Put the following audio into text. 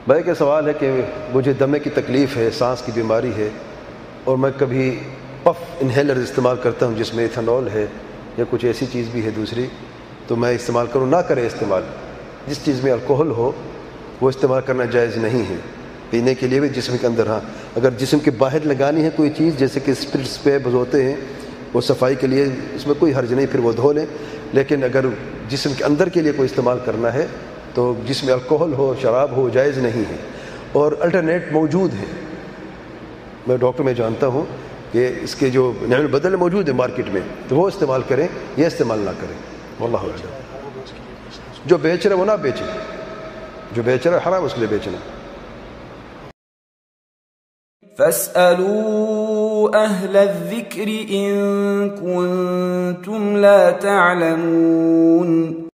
بھائی کا سوال ہے کہ مجھے دمے کی تکلیف ہے، سانس کی بیماری ہے، اور میں کبھی پف انہیلر استعمال کرتا ہوں جس میں ایتھنول ہے یا کچھ ایسی چیز بھی ہے دوسری، تو میں استعمال کروں؟ نہ کرے استعمال. جس چیز میں الکوہل ہو وہ استعمال کرنا جائز نہیں ہے. پینے کے لیے بھی جسم کے اندر، ہاں اگر جسم کے باہر لگانی ہے کوئی چیز جیسے کہ اسپرٹس پہ ہوتے ہیں وہ صفائی کے لیے، اس میں کوئی حرج نہیں، پھر وہ دھو لیں. لیکن اگر جسم کے اندر کے لیے کوئی استعمال کرنا ہے تو جس میں الکوہل ہو، شراب ہو، جائز نہیں ہے. اور الٹرنیٹ موجود ہے، میں ڈاکٹر میں جانتا ہوں کہ اس کے جو نئے بدل موجود ہے مارکیٹ میں، تو وہ استعمال کریں، یہ استعمال نہ کریں. واللہ اعلم. جو بیچ رہے وہ نہ بیچے، جو بیچ رہا ہے حرام اس کے لیے بیچنا. فاسألوا أهل الذكر إن كنتم لا تعلمون